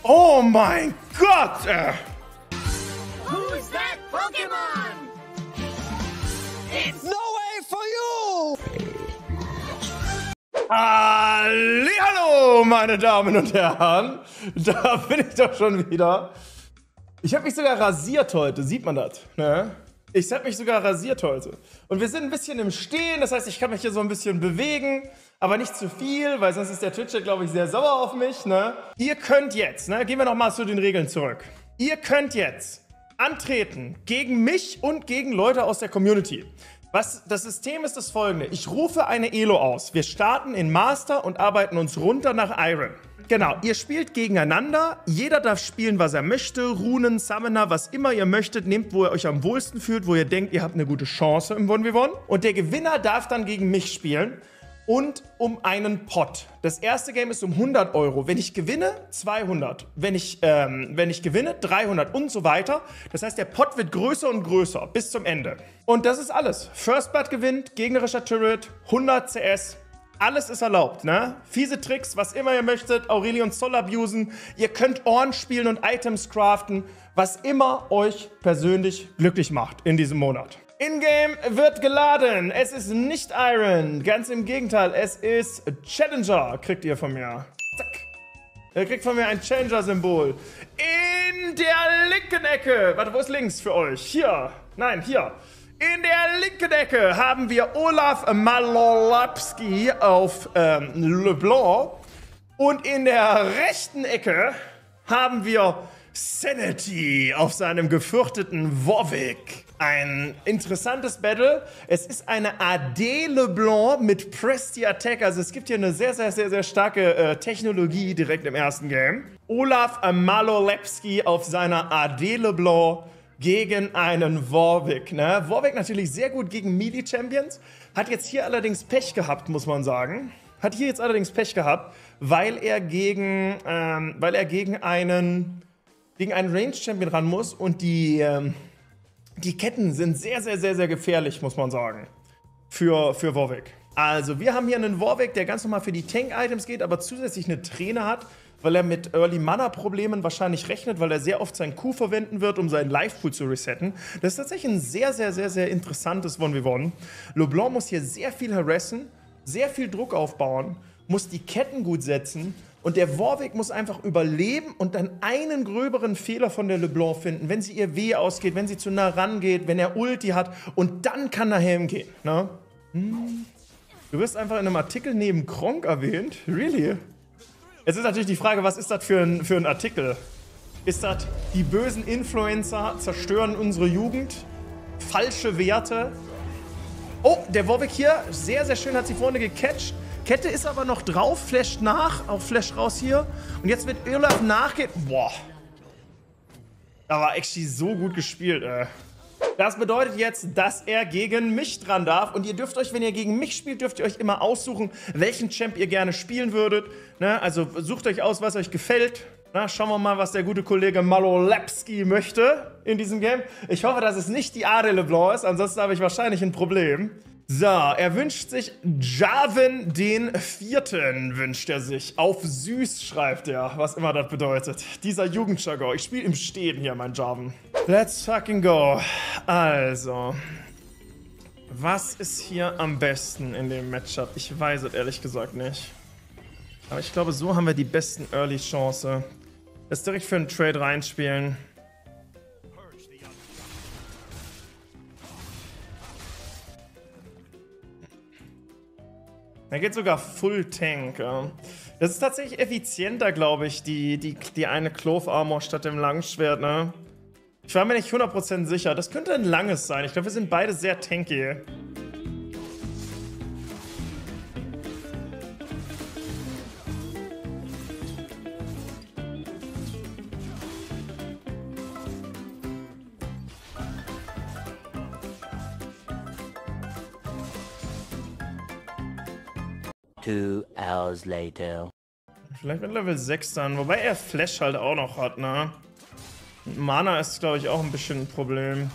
Oh mein Gott! Who's that Pokemon? It's No way for you! Hallihallo, meine Damen und Herren. Da bin ich doch schon wieder. Ich habe mich sogar rasiert heute, sieht man das? Ne? Ich habe mich sogar rasiert heute. Und wir sind ein bisschen im Stehen, das heißt, ich kann mich hier so ein bisschen bewegen, aber nicht zu viel, weil sonst ist der Twitch, glaube ich, sehr sauer auf mich. Ne? Ihr könnt jetzt, ne, gehen wir nochmal zu den Regeln zurück. Ihr könnt jetzt antreten gegen mich und gegen Leute aus der Community. Das System ist das folgende. Ich rufe eine Elo aus. Wir starten in Master und arbeiten uns runter nach Iron. Genau, ihr spielt gegeneinander. Jeder darf spielen, was er möchte. Runen, Summoner, was immer ihr möchtet. Nehmt, wo ihr euch am wohlsten fühlt, wo ihr denkt, ihr habt eine gute Chance im 1v1. Und der Gewinner darf dann gegen mich spielen. Und um einen Pot. Das erste Game ist um 100 Euro. Wenn ich gewinne, 200. Wenn ich gewinne, 300 und so weiter. Das heißt, der Pot wird größer und größer bis zum Ende. Und das ist alles. First Blood gewinnt, gegnerischer Turret, 100 CS. Alles ist erlaubt, ne? Fiese Tricks, was immer ihr möchtet. Aurelion Sol abusen. Ihr könnt Ohren spielen und Items craften. Was immer euch persönlich glücklich macht in diesem Monat. In-Game wird geladen. Es ist nicht Iron. Ganz im Gegenteil, es ist Challenger. Kriegt ihr von mir. Zack. Ihr kriegt von mir ein Challenger-Symbol. In der linken Ecke. Warte, wo ist links für euch? Hier. Nein, hier. In der linken Ecke haben wir Olaf Malolapski auf LeBlanc. Und in der rechten Ecke haben wir Sanity auf seinem gefürchteten Warwick. Ein interessantes Battle. Es ist eine AD LeBlanc mit Presti Attack. Also es gibt hier eine sehr, sehr, sehr, sehr starke Technologie direkt im ersten Game. Olaf Malolapski auf seiner AD LeBlanc gegen einen Warwick. Ne? Warwick natürlich sehr gut gegen Melee-Champions. Hat jetzt hier allerdings Pech gehabt, muss man sagen. Hat hier jetzt allerdings Pech gehabt, weil er gegen einen Range-Champion ran muss. Und die Ketten sind sehr, sehr, sehr, sehr gefährlich, muss man sagen, für Warwick. Also wir haben hier einen Warwick, der ganz normal für die Tank-Items geht, aber zusätzlich eine Träne hat, weil er mit Early-Mana-Problemen wahrscheinlich rechnet, weil er sehr oft seinen Q verwenden wird, um seinen Life-Pool zu resetten. Das ist tatsächlich ein sehr, sehr, sehr, sehr interessantes 1v1. LeBlanc muss hier sehr viel harassen, sehr viel Druck aufbauen, muss die Ketten gut setzen und der Warwick muss einfach überleben und dann einen gröberen Fehler von der LeBlanc finden, wenn sie ihr W ausgeht, wenn sie zu nah rangeht, wenn er Ulti hat und dann kann er Helm gehen. Ne? Du wirst einfach in einem Artikel neben Kronk erwähnt. Really? Jetzt ist natürlich die Frage, was ist das für ein Artikel? Ist das, die bösen Influencer zerstören unsere Jugend? Falsche Werte? Oh, der Warwick hier, sehr, sehr schön, hat sie vorne gecatcht. Kette ist aber noch drauf, flasht nach, auch Flash raus hier. Und jetzt wird Olaf nachgehen. Boah. Da war actually so gut gespielt, ey. Das bedeutet jetzt, dass er gegen mich dran darf. Und ihr dürft euch, wenn ihr gegen mich spielt, dürft ihr euch immer aussuchen, welchen Champ ihr gerne spielen würdet. Ne? Also sucht euch aus, was euch gefällt. Na, schauen wir mal, was der gute Kollege Malolapski möchte in diesem Game. Ich hoffe, dass es nicht die AD LeBlanc ist, ansonsten habe ich wahrscheinlich ein Problem. So, er wünscht sich Jarvan den Vierten, wünscht er sich. Auf süß schreibt er, was immer das bedeutet. Dieser Jugendjargon. Ich spiele im Stehen hier, mein Jarvan. Let's fucking go. Also, was ist hier am besten in dem Matchup? Ich weiß es ehrlich gesagt nicht. Aber ich glaube, so haben wir die besten Early-Chance. Jetzt direkt für einen Trade reinspielen. Er geht sogar Full Tank. Ja. Das ist tatsächlich effizienter, glaube ich, die eine Clove Armor statt dem Langschwert, ne? Ich war mir nicht 100% sicher. Das könnte ein langes sein. Ich glaube, wir sind beide sehr tanky. Two hours later. Vielleicht mit Level 6 dann, wobei er Flash halt auch noch hat, ne? Und Mana ist, glaube ich, auch ein bisschen ein Problem.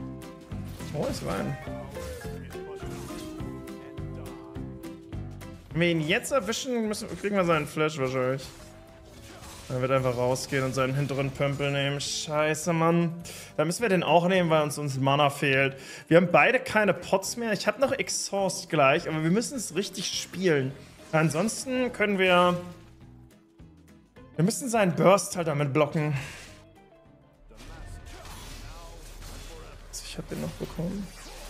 Oh, ist rein. Wenn wir ihn jetzt erwischen, kriegen wir seinen Flash wahrscheinlich. Er wird einfach rausgehen und seinen hinteren Pömpel nehmen. Scheiße, Mann. Da müssen wir den auch nehmen, weil uns Mana fehlt. Wir haben beide keine Pots mehr. Ich habe noch Exhaust gleich, aber wir müssen es richtig spielen. Ansonsten können wir... Wir müssen seinen Burst halt damit blocken. Ich habe den noch bekommen.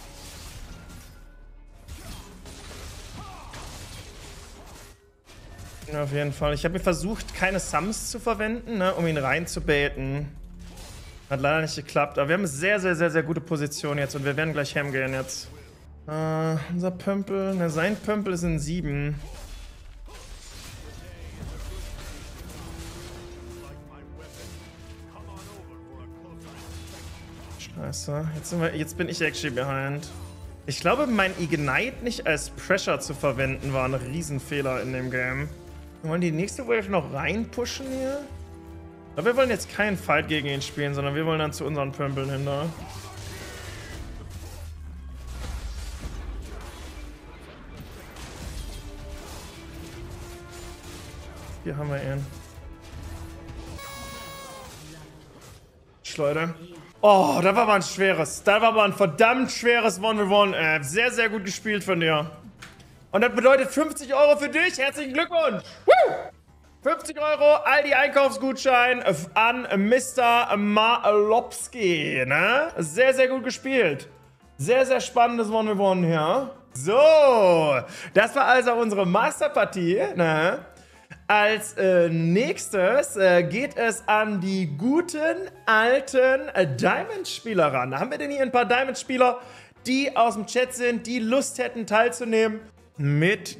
Ja, auf jeden Fall. Ich habe mir versucht, keine Sums zu verwenden, ne, um ihn reinzubaiten. Hat leider nicht geklappt. Aber wir haben eine sehr, sehr, sehr, sehr gute Position jetzt und wir werden gleich hem gehen jetzt. Unser Pömpel, ne, sein Pömpel ist in 7. Scheiße, jetzt bin ich actually behind. Ich glaube, mein Ignite nicht als Pressure zu verwenden war ein Riesenfehler in dem Game. Wir wollen die nächste Wave noch reinpushen hier? Aber wir wollen jetzt keinen Fight gegen ihn spielen, sondern wir wollen dann zu unseren Pömpeln hin da. Hier haben wir ihn. Leute. Oh, das war aber ein schweres. Das war aber ein verdammt schweres 1v1. Sehr, sehr gut gespielt von dir. Und das bedeutet 50 Euro für dich. Herzlichen Glückwunsch. Woo! 50 Euro, Aldi Einkaufsgutschein an Mr. Malopski. Ne? Sehr, sehr gut gespielt. Sehr, sehr spannendes 1v1 hier. So, das war also unsere Masterpartie. Ne? Als nächstes geht es an die guten alten Diamond-Spieler ran. Da haben wir denn hier ein paar Diamond-Spieler, die aus dem Chat sind, die Lust hätten teilzunehmen mit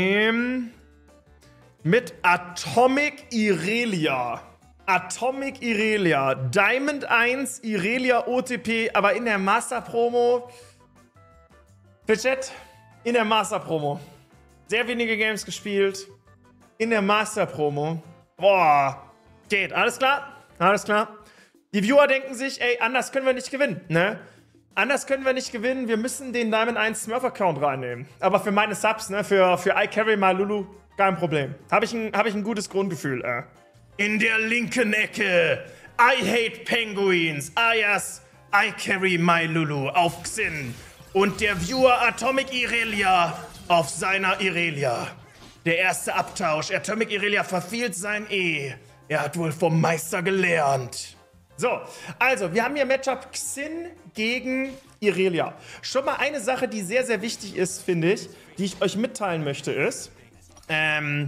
Atomic Irelia. Atomic Irelia. Diamond 1, Irelia OTP, aber in der Master-Promo. Für Chat, in der Master-Promo. Sehr wenige Games gespielt. In der Master-Promo. Boah. Geht. Alles klar? Alles klar. Die Viewer denken sich, ey, anders können wir nicht gewinnen, ne? Anders können wir nicht gewinnen. Wir müssen den Diamond 1 Smurf-Account reinnehmen. Aber für meine Subs, ne? Für I Carry My Lulu, kein Problem. Hab ich ein gutes Grundgefühl, In der linken Ecke. I hate penguins. Ayas, I Carry My Lulu auf Xin. Und der Viewer Atomic Irelia auf seiner Irelia. Der erste Abtausch. Atomic Irelia verfehlt sein E. Er hat wohl vom Meister gelernt. So, also, wir haben hier Matchup Xin gegen Irelia. Schon mal eine Sache, die sehr, sehr wichtig ist, finde ich, die ich euch mitteilen möchte, ist, wenn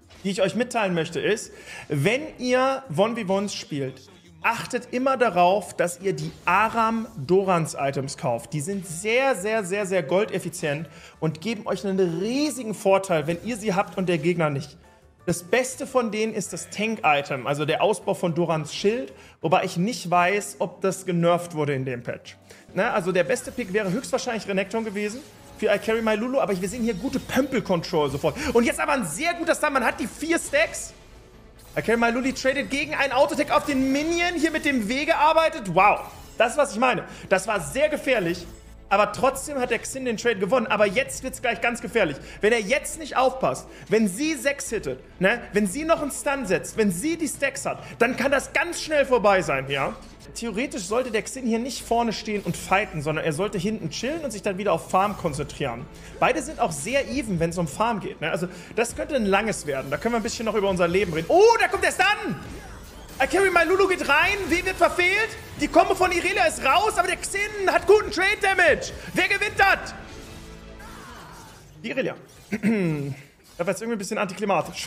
ihr 1v1s spielt, achtet immer darauf, dass ihr die Aram Dorans Items kauft. Die sind sehr, sehr, sehr, sehr goldeffizient und geben euch einen riesigen Vorteil, wenn ihr sie habt und der Gegner nicht. Das Beste von denen ist das Tank-Item, also der Ausbau von Dorans Schild, wobei ich nicht weiß, ob das genervt wurde in dem Patch. Na, also der beste Pick wäre höchstwahrscheinlich Renekton gewesen für I Carry My Lulu, aber wir sehen hier gute Pömpel-Control sofort. Und jetzt aber ein sehr guter Stun, man hat die 4 Stacks. I Carry My Lulu tradet gegen einen Autotech auf den Minion, hier mit dem W gearbeitet. Wow, das ist, was ich meine. Das war sehr gefährlich. Aber trotzdem hat der Xin den Trade gewonnen. Aber jetzt wird es gleich ganz gefährlich. Wenn er jetzt nicht aufpasst, wenn sie 6 hittet, ne, wenn sie noch einen Stun setzt, wenn sie die Stacks hat, dann kann das ganz schnell vorbei sein, ja? Theoretisch sollte der Xin hier nicht vorne stehen und fighten, sondern er sollte hinten chillen und sich dann wieder auf Farm konzentrieren. Beide sind auch sehr even, wenn es um Farm geht, ne? Also das könnte ein langes werden. Da können wir ein bisschen noch über unser Leben reden. Oh, da kommt der Stun! I Carry My Lulu geht rein, W wird verfehlt, die Combo von Irelia ist raus, aber der Xin hat guten Trade Damage. Wer gewinnt das? Die Irelia. Das war jetzt irgendwie ein bisschen antiklimatisch.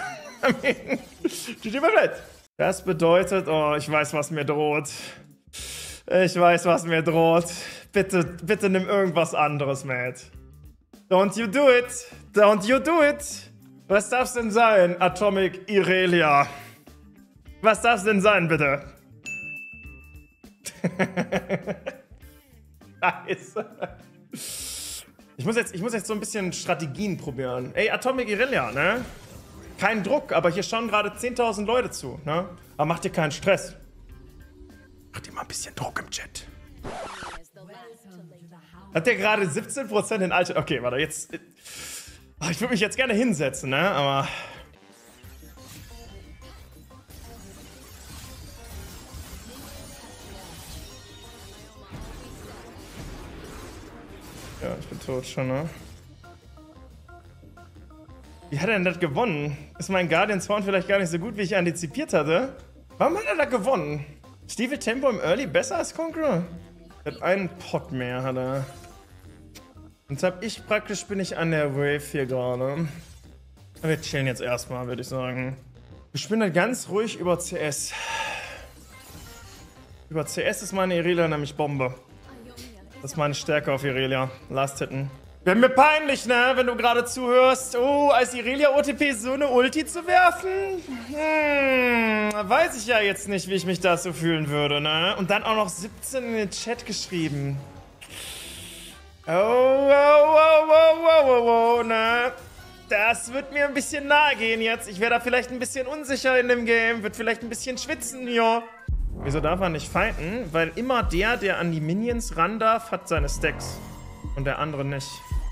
Das bedeutet, oh, ich weiß, was mir droht. Ich weiß, was mir droht. Bitte, bitte nimm irgendwas anderes, Matt. Don't you do it. Don't you do it. Was darf's denn sein, Atomic Irelia? Was darf's denn sein, bitte? Scheiße. Ich muss jetzt so ein bisschen Strategien probieren. Ey, Atomic Irelia, ne? Kein Druck, aber hier schauen gerade 10.000 Leute zu, ne? Aber macht dir keinen Stress. Macht dir mal ein bisschen Druck im Chat. Hat der gerade 17% in Alter? Okay, warte, jetzt... Ach, ich würde mich jetzt gerne hinsetzen, ne? Aber... Ja, ich bin tot schon, ne? Wie hat er denn das gewonnen? Ist mein Guardian's Horn vielleicht gar nicht so gut, wie ich antizipiert hatte? Warum hat er da gewonnen? Stiefel Tempo im Early besser als Conqueror? Er hat einen Pot mehr, hat er. Jetzt bin ich an der Wave hier gerade. Wir chillen jetzt erstmal, würde ich sagen. Wir spielen halt ganz ruhig über CS. Über CS ist meine Irelia nämlich Bombe. Das ist meine Stärke auf Irelia. Last Hitten. Wäre mir peinlich, ne, wenn du gerade zuhörst. Oh, als Irelia-OTP so eine Ulti zu werfen? Weiß ich ja jetzt nicht, wie ich mich da so fühlen würde, ne? Und dann auch noch 17 in den Chat geschrieben. Oh, ne? Das wird mir ein bisschen nahe gehen jetzt. Ich wäre da vielleicht ein bisschen unsicher in dem Game. Wird vielleicht ein bisschen schwitzen, ja. Wieso darf er nicht fighten? Weil immer der an die Minions ran darf, hat seine Stacks. Und der andere nicht.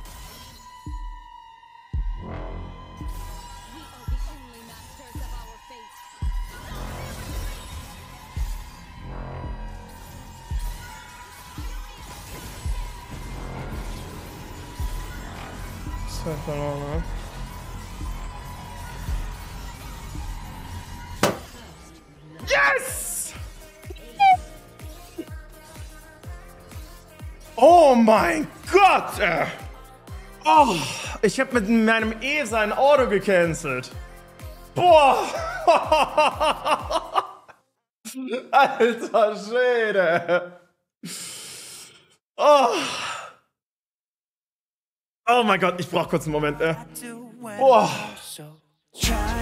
Verloren, ne? Yes! Oh mein Gott! Oh, ich habe mit meinem E sein Auto gecancelt. Boah! Alter Schwede! Oh! Oh mein Gott, ich brauch kurz einen Moment. Boah.